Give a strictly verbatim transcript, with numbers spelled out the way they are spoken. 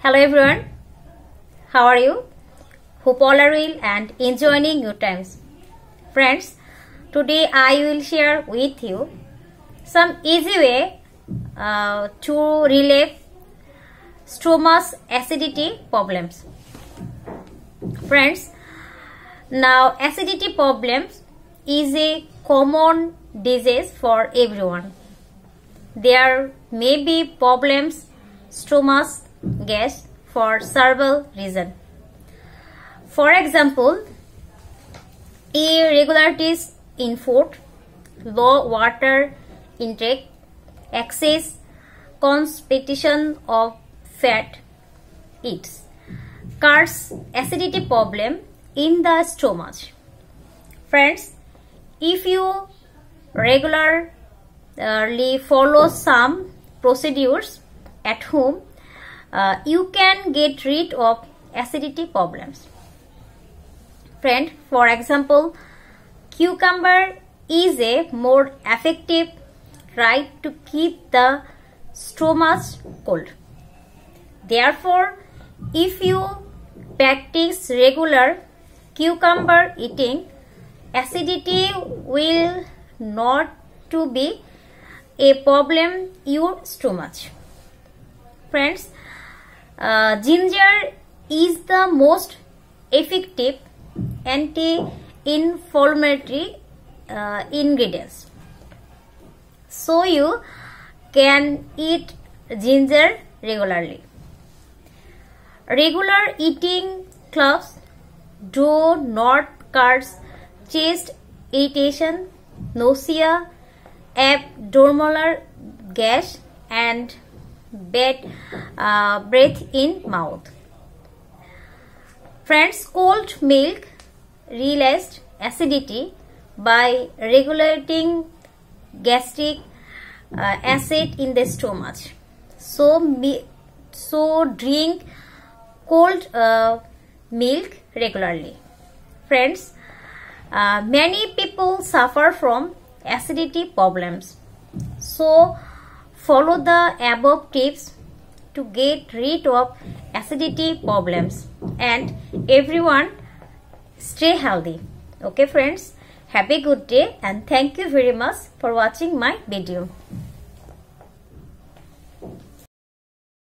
Hello everyone, how are you? Hope all are well and enjoying your times. Friends, today I will share with you some easy way uh, to relieve stomach acidity problems. Friends, now acidity problems is a common disease for everyone. There may be problems stomach gas for several reasons. For example, irregularities in food, low water intake, excess consumption of fat eats, causes acidity problem in the stomach. Friends, if you regularly follow some procedures at home, uh, you can get rid of acidity problems. Friend, for example, cucumber is a more effective try to keep the stomach cold. Therefore, if you practice regular cucumber eating, acidity will not to be a problem in your stomach. Friends, uh, ginger is the most effective anti-inflammatory uh, ingredients. So you can eat ginger regularly. Regular eating cloves do not cause chest irritation, nausea, abdominal gas and bad uh, breath in mouth. Friends, cold milk releases acidity by regulating gastric uh, acid in the stomach. So, me, so drink cold uh, milk regularly. Friends, uh, many people suffer from acidity problems. So, follow the above tips to get rid of acidity problems and everyone stay healthy. Okay friends, have a good day and thank you very much for watching my video.